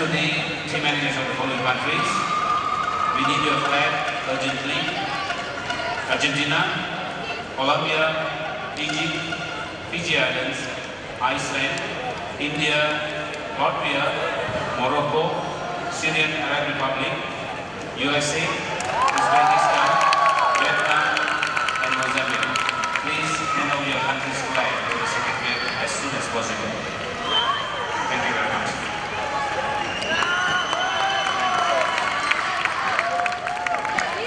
the team managers of the following countries. We need your flag urgently. Argentina, Colombia, Egypt, Fiji Islands, Iceland, India, Latvia, Morocco, Syrian Arab Republic, USA,